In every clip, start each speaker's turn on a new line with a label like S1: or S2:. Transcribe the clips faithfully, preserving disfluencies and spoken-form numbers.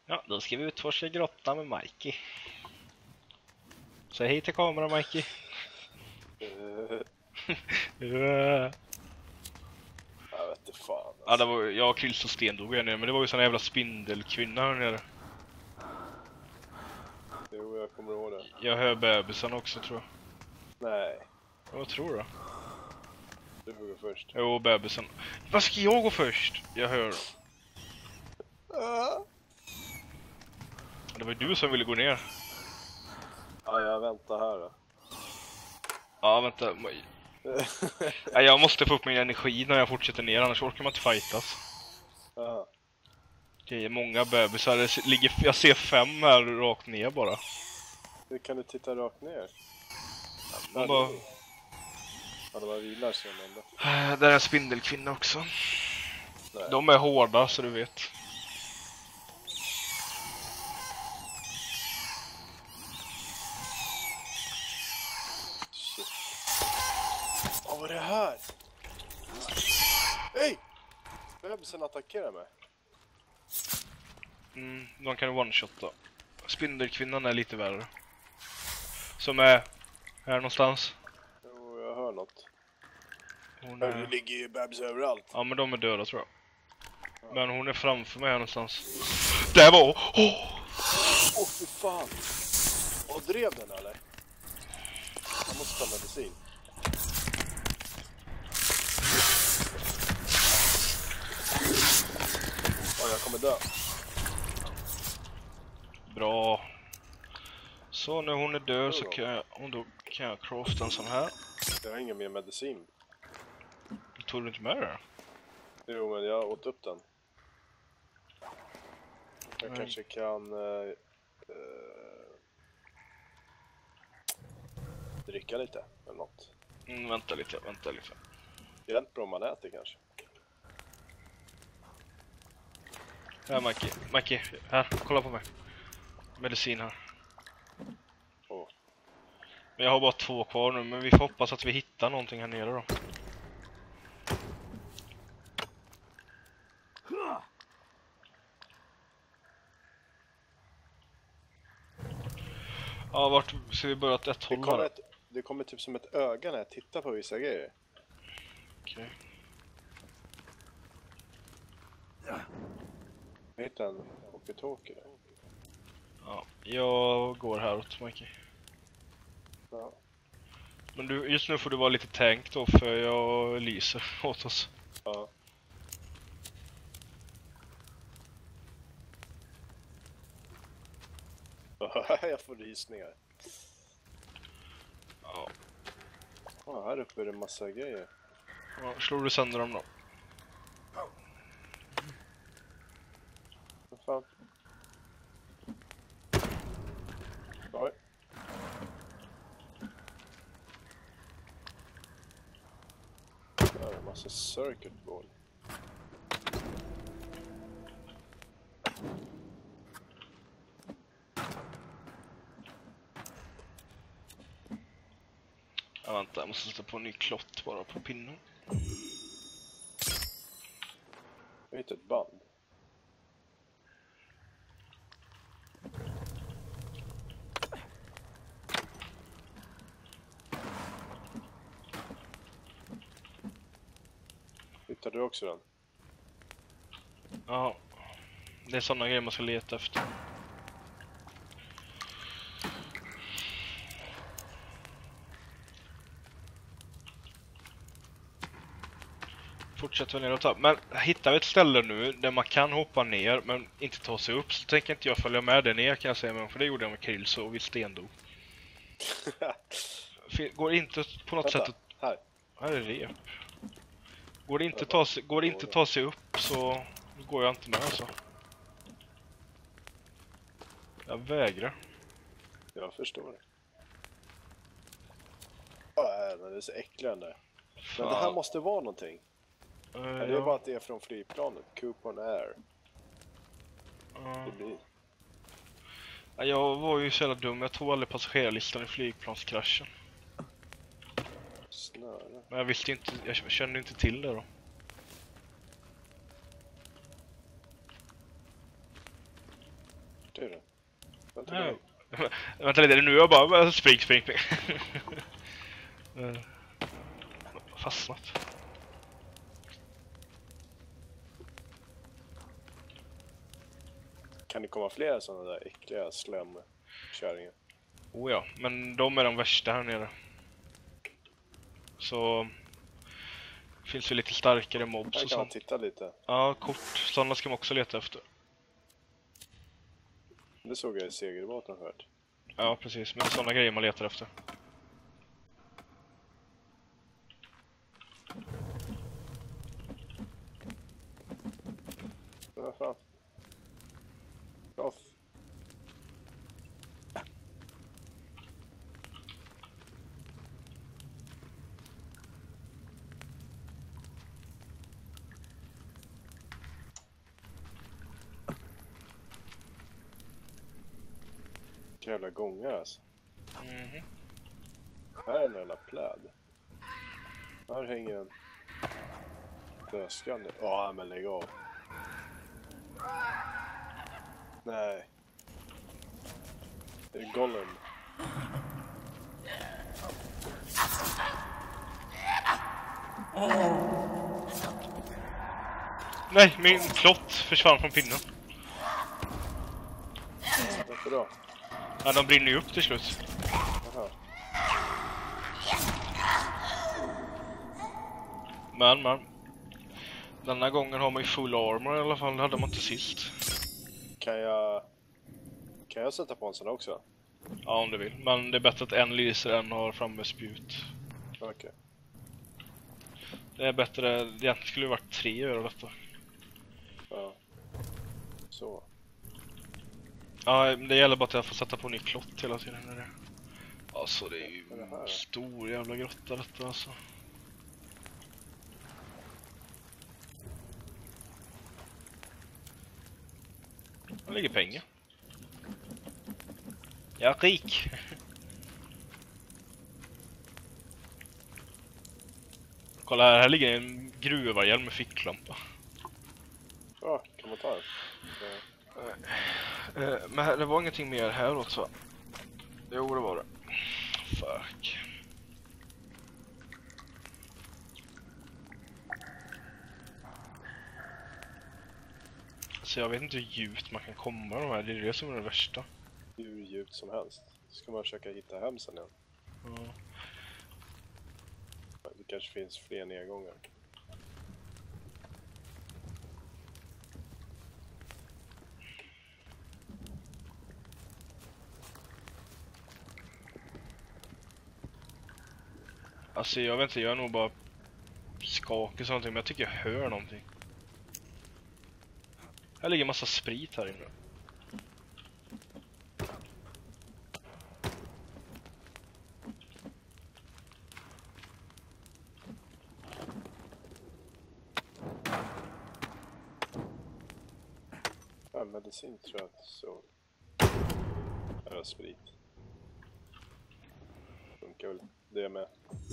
S1: Ja, då ska vi utforska grottan med Mikey. Säg hej till kameran, Mikey.
S2: Uh,
S1: uh.
S2: jag vet inte fan alltså.
S1: Ja, det var, jag och Kryls och Sten dog här nere, men det var ju sån jävla spindelkvinna här nere.
S2: Jo, jag kommer ihåg det.
S1: Jag hör bebisen också, tror jag.
S2: Nej.
S1: Jag tror det.
S2: Du får gå först.
S1: Jo, bebisen. Vad ska jag gå först? Jag hör.
S2: Uh.
S1: Det var ju du som ville gå ner.
S2: Ja, jag väntar här då.
S1: Ja, vänta. Ja, jag måste få upp min energi när jag fortsätter ner, annars orkar man inte fightas.
S2: Uh.
S1: Det är många bebisar. Det ligger, jag ser fem här rakt ner bara.
S2: Hur kan du titta rakt ner?
S1: Man bara...
S2: Ja, de har vilar sig om ändå.
S1: Där är en spindelkvinna också.
S2: Nej.
S1: De är hårda, så du vet.
S2: Shit. Vad var det här? Hej! Bebisen attackerar mig.
S1: Mm, de kan one-shotta. Spindelkvinnan är lite värre. Som är här någonstans.
S2: Jo, jag hör något.
S1: Hon
S2: är...
S1: är...
S2: Det ligger ju bebis överallt.
S1: Ja, men de är döda, tror jag. Ja. Men hon är framför mig här någonstans. Där var... Åh! Oh!
S2: Åh, fy fan! Och drev den, eller? Jag måste ta medicin. Åh, jag kommer dö.
S1: Bra. Så när hon är död så kan jag, hon då kan jag crafta en sån här.
S2: Jag har ingen mer medicin.
S1: Tog du inte med det?
S2: Jo, men jag åt upp den. Jag
S1: Nej.
S2: kanske kan... Uh, uh, dricka lite, eller något.
S1: Mm, vänta lite, vänta lite.
S2: Hjälper om man äter kanske.
S1: Här, Mikey. Mikey, här, kolla på mig. Medicin här.
S2: Oh.
S1: Men jag har bara två kvar nu, men vi får hoppas att vi hittar någonting här nere då. Ja, vart ska vi börja åt ett håll här?
S2: Ett, det kommer typ som ett öga när jag tittar på vissa grejer.
S1: Okej. Okay.
S2: Jag hittade en walkie-talkie där.
S1: Ja, jag går här åt Mikey.
S2: Ja.
S1: Men du, just nu får du vara lite tank då, för jag lyser åt oss.
S2: Ja. Jag får rysningar.
S1: Ja.
S2: Ja, här uppe är det massa grejer.
S1: Ja, slår du sönder dem då?
S2: Vad fan? Oj. Här är en massa circuit board.
S1: Ja, vänta, jag måste sätta på en ny klott bara på pinnen.
S2: Jag hittade ett band. Hittade du också den?
S1: Ja, det är sådana grejer man ska leta efter. Fortsätt väl ner och ta. Men hittar vi ett ställe nu där man kan hoppa ner men inte ta sig upp, så tänker inte jag följa med där ner, kan jag säga. Men för det gjorde jag med Krills och vi stendog. Går inte på något
S2: Vänta,
S1: sätt att...
S2: här.
S1: Här är det. Går det inte ta sig, går det inte ta sig upp så går jag inte med alltså. Jag vägrar.
S2: Jag förstår det. Ja, det är så äcklig den där. Men det här måste vara någonting.
S1: Uh,
S2: det är
S1: ja.
S2: bara att det är från flygplanet. Coupon Air.
S1: Uh.
S2: Det blir...
S1: Ja, jag var ju så jävla dum. Jag tog aldrig passagerarlistan i flygplanskraschen.
S2: Snöre.
S1: Men jag visste inte, jag kände inte till det då.
S2: Vart är du? Vänta,
S1: Ja.
S2: ja.
S1: Vänta lite, nu är jag bara spring, spring, spring. Fastnat.
S2: Kan det komma fler sådana där äckliga slemkärringar?
S1: Oh ja, men de är de värsta här nere. Så finns ju lite starkare mobs
S2: Här
S1: och
S2: kan man
S1: sånt.
S2: titta lite.
S1: Ja, kort. Sådana ska man också leta efter.
S2: Det såg jag i segelbåten förut.
S1: Ja, precis. Men det är sådana grejer man letar efter.
S2: Vad fan? Off. Vilka jävla gångar alltså.
S1: Mhm.
S2: Här är en jävla pläd. Här hänger en dödskalle. Ja, men lägg av. Nej. Det är Golem.
S1: Nej, min klott försvann från pinnen.
S2: Varför då?
S1: Ja, de brinner ju upp till slut.
S2: Aha.
S1: Men, men. Denna gången har man ju full armor i alla fall. Det hade man inte sist.
S2: Kan jag... Kan jag sätta på en sån också?
S1: Ja, om du vill. Men det är bättre att en lyser än har framme spjut.
S2: Okej. Okay.
S1: Det är bättre. Det egentligen skulle ju varit tre att göra detta.
S2: Ja. Så.
S1: Ja, det gäller bara att jag får sätta på en ny klott hela tiden. Alltså, det är ju
S2: Vad är det här?
S1: en stor jävla grotta detta alltså. Här ligger pengar. Jag är rik. Kolla här, här ligger en gruvarhjälm med ficklampa.
S2: Ja, kan man ta den? Ja.
S1: Eh, men det var ingenting mer här också, va? Jo, det var det. Fuck. Så jag vet inte hur djupt man kan komma de här, det är det som är det värsta.
S2: Hur djupt som helst. Ska man försöka hitta hem sen igen.
S1: Ja.
S2: Det kanske finns fler nedgångar.
S1: Alltså jag vet inte, jag är nog bara skakig så någonting, men jag tycker jag hör någonting. Här ligger en massa sprit här inne.
S2: Ja, medicin tror jag så. Här är sprit. Funkar väl det med.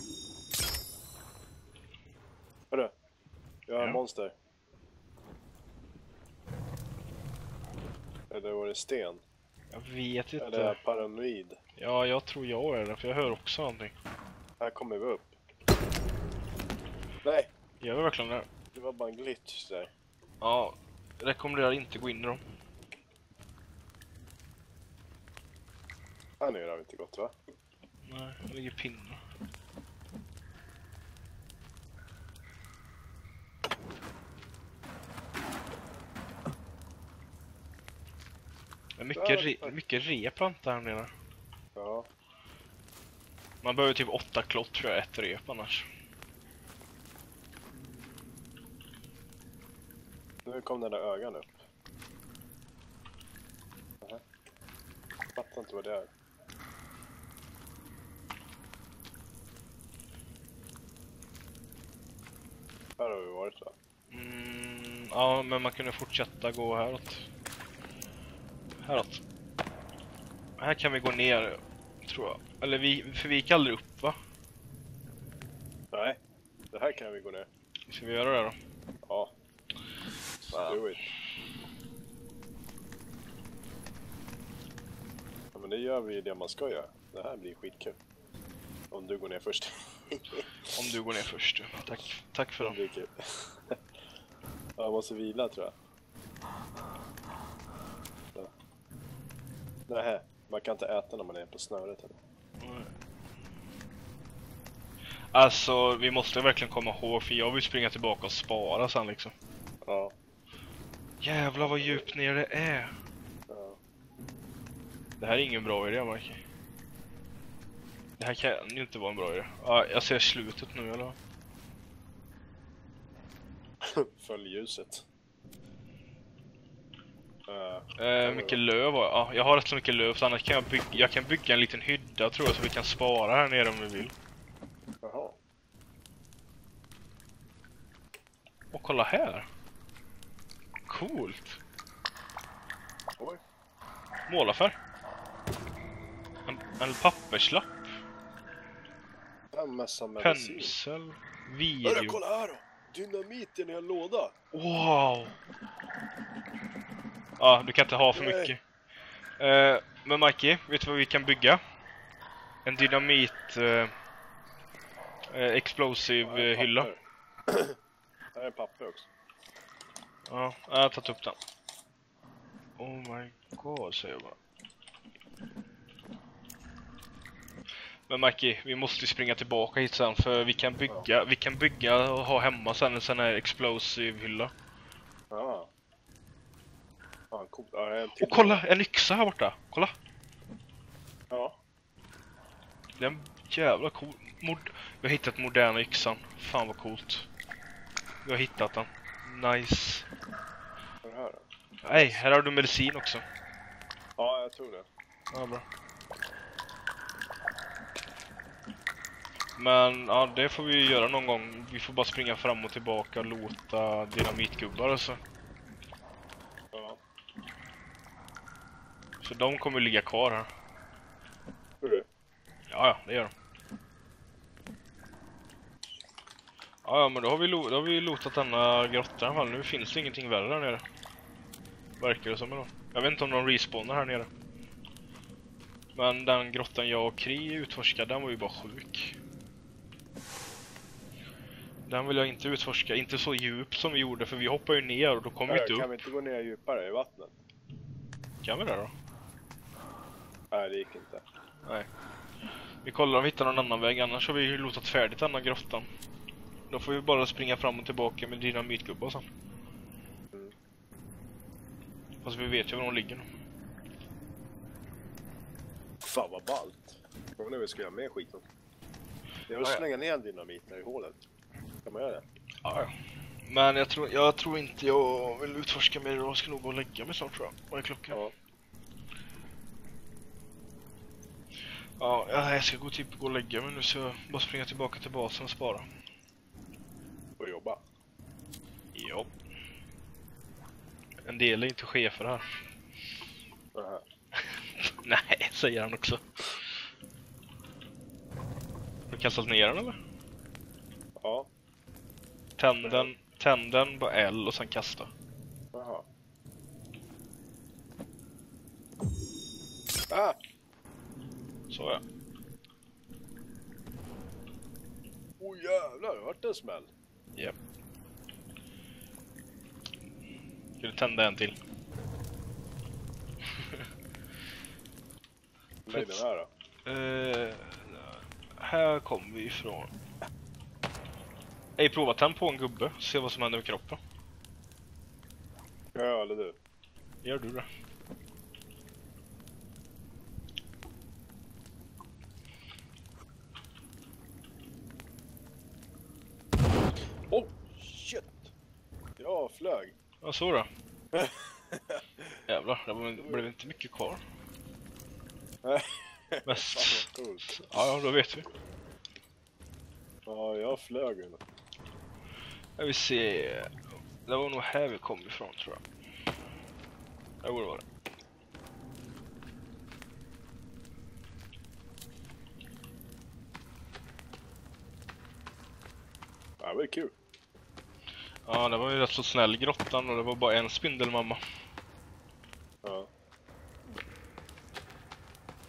S2: Hörru, jag har en
S1: Ja.
S2: monster. Eller var det sten?
S1: Jag vet inte.
S2: Eller är jag paranoid?
S1: Ja, jag tror jag är det, för jag hör också någonting.
S2: Här kommer vi upp. Nej,
S1: Gör vi verkligen det?
S2: det var bara en glitch där.
S1: Ja, jag rekommenderar inte gå in i dem.
S2: Här nere har vi inte gått, va?
S1: Nej, det ligger pinnar. Det är mycket, re mycket replanta här nere.
S2: Ja.
S1: Man behöver typ åtta klott för ett rep annars.
S2: Nu kom den där ögon upp. Nähä. Fattar inte vad det är. Här har vi varit, va?
S1: Mm, ja, men man kunde fortsätta gå häråt. Häråt. Här kan vi gå ner, tror jag. Eller vi, för vi gick aldrig upp, va?
S2: Nej, det här kan vi gå ner.
S1: Ska vi göra det då?
S2: Ja. Do it. men det gör vi det man ska göra. Det här blir skitkul. Om du går ner först.
S1: Om du går ner först. Tack, Tack för
S2: det.
S1: det.
S2: Jag måste vila tror jag. Så. Nej, man kan inte äta när man är på snöret. Eller?
S1: Mm. Alltså, vi måste verkligen komma ihåg, för jag vill springa tillbaka och spara sen liksom.
S2: Ja.
S1: Jävlar vad djupt ner det är.
S2: Ja.
S1: Det här är ingen bra idé, Marky. Det här kan ju inte vara en bra idé. Ja, jag ser slutet nu, eller?
S2: Följ ljuset.
S1: Uh, uh, mycket löv. Ja, jag har rätt så mycket löv, så annars kan jag bygga, jag kan bygga en liten hydda tror jag, så vi kan spara här nere om vi vill.
S2: Jaha.
S1: Och kolla här. Coolt.
S2: Oj.
S1: Målaffär. En, en papperslapp.
S2: En massa medicin.
S1: Pensel.
S2: Hörru,
S1: Video.
S2: kolla här då. Dynamit i en låda.
S1: Wow. Ja, du kan inte ha för
S2: Nej.
S1: mycket. Uh, men Mikey, vet du vad vi kan bygga? En dynamit uh, uh, explosive
S2: Ja,
S1: uh, hylla.
S2: Det här är papper också.
S1: Ja, jag har tagit upp den. Oh my god, säger jag bara. Men Mikey, vi måste springa tillbaka hit sen, för vi kan bygga, ja. vi kan bygga och ha hemma sen en sån här explosive hylla.
S2: Ja. Fan, coolt. Ja, en till.
S1: Och kolla, en yxa här borta. Kolla.
S2: Ja.
S1: Det är en jävla cool. Mod vi har hittat moderna yxan. Fan vad coolt. Vi har hittat den. Nice.
S2: Vad är det här då?
S1: Nej, här har du medicin också.
S2: Ja, jag tror det.
S1: Ja, bra. Men ja, det får vi göra någon gång. Vi får bara springa fram och tillbaka och låta dynamitgubbar och så.
S2: Ja.
S1: Så de kommer ligga kvar här.
S2: Hur är det?
S1: Ja, ja, det gör de. Ja, ja, men då har vi, lo då har vi lotat denna grotta i alla fall. Nu finns det ingenting värre där nere. Verkar det som idag. Jag vet inte om de respawnar här nere. Men den grottan jag och Kri utforskade, den var ju bara sjuk. Den vill jag inte utforska. Inte så djup som vi gjorde, för vi hoppar ju ner och då kommer vi inte upp.
S2: Kan vi inte gå ner djupare i vattnet?
S1: Kan vi det då?
S2: Nej, det gick inte.
S1: Nej. Vi kollar om vi hittar någon annan väg, annars har vi ju lotat färdigt den här grottan. Då får vi bara springa fram och tillbaka med dynamitgubbar sen.
S2: Mm.
S1: Fast vi vet ju var de ligger nu.
S2: Fan vad ballt. Frågan är vi ska göra med skiten. Jag vill
S1: Ja, ja.
S2: slänga ner en dynamit här i hålet. Kan man göra det?
S1: Ja, ja. Men jag tror, jag tror inte jag vill utforska mer. Jag ska nog gå och lägga mig snart, tror jag. Vad är klockan?
S2: Ja.
S1: Ja, jag ska gå typ gå och lägga mig nu, så jag bara springa tillbaka till basen och spara.
S2: Och jobba.
S1: Ja. En del är inte chefer här.
S2: Aha.
S1: Nej, säger han också. Har du kastat ner den eller?
S2: Ja.
S1: Tänd den, tänd den på L och sen kasta.
S2: Jaha. Ah!
S1: Så ja.
S2: Åh oh, jävlar, det vart en smäll.
S1: Japp. Ska du tända en till?
S2: Lägg den här då.
S1: Uh, här kommer vi ifrån. Ej, prova tänd på en gubbe. Se vad som händer med kroppen.
S2: Ja, eller du.
S1: Gör du det?
S2: Oh, shit! Ja, flög.
S1: Ja, så då. Jävlar, det var, blev inte mycket kvar. Mest.
S2: Fan, vad coolt.
S1: Ja, ja, då vet vi.
S2: Ja, jag flög ju.
S1: Jag vill se. Det var nog här vi kom ifrån, tror jag. Det borde vara det.
S2: Ja, det var kul.
S1: Ja, det var ju rätt så snäll grottan och det var bara en spindelmamma.
S2: Ja.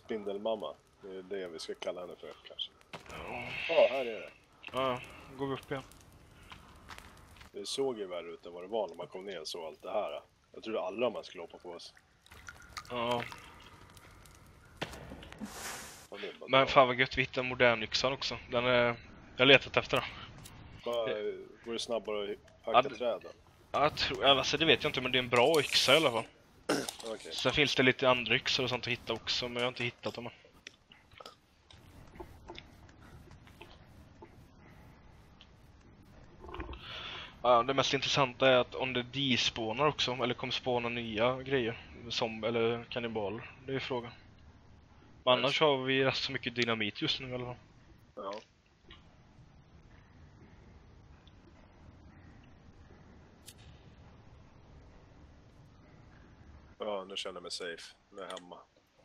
S2: Spindelmamma. Det är det vi ska kalla henne för kanske.
S1: Ja,
S2: Ja, här är det.
S1: ja, går vi upp igen.
S2: Det såg ju värre ut än vad det var när man kom ner och såg allt det här. Jag trodde aldrig man skulle hoppa på oss.
S1: Ja,
S2: Ja, det är bara
S1: men
S2: bra.
S1: fan vad gött vi hittar modern yxan också. Den är... Jag har letat efter den.
S2: Bara, går det snabbare att
S1: Ja,
S2: hacka
S1: det-
S2: träden?
S1: Jag tror, alltså det vet jag inte, men det är en bra yxa i alla fall.
S2: Okej.
S1: Sen finns det lite andra yxor och sånt att hitta också, men jag har inte hittat dem än. Ja, det mest intressanta är att om det despawnar också, eller kommer spåna nya grejer, som, eller kannibaler, det är frågan. Men annars har vi rätt så mycket dynamit just nu i alla fall.
S2: Ja. Ja, nu känner jag mig safe. Nu är jag hemma.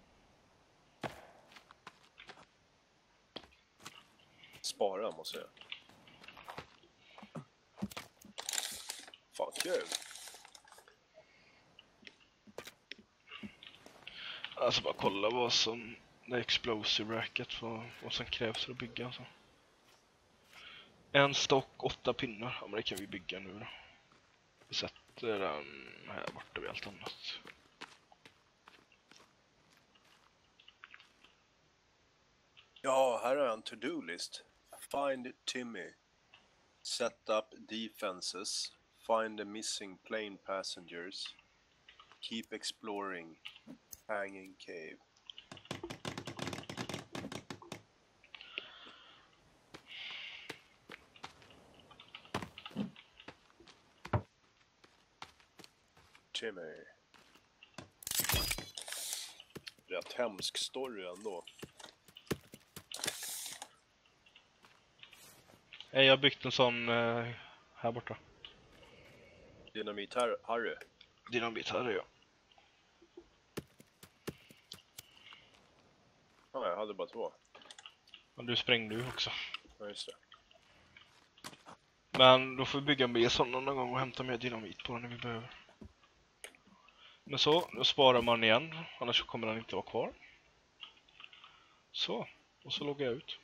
S2: Spara måste jag. Fan, kul.
S1: Alltså bara kolla vad som, det explosive racket, vad, vad som krävs för att bygga alltså. En stock, åtta pinnar, ja men det kan vi bygga nu då. Vi sätter den här borta vid allt annat.
S2: Ja, här är en to-do-list. Find Timmy. Set up defenses. Find the missing plane passengers. Keep exploring. Hanging cave. Timmy. Rätt hemsk story ändå.
S1: Nej, jag har byggt en sån eh, här borta.
S2: Dynamit här, Harry.
S1: Dynamit här är jag.
S2: Ja, jag hade bara två.
S1: Men du sprängde ju också.
S2: Ja, just det.
S1: Men då får vi bygga mer sådana någon gång och hämta mer dynamit på den när vi behöver. Men så, då sparar man igen, annars kommer den inte vara kvar. Så, och så loggar jag ut.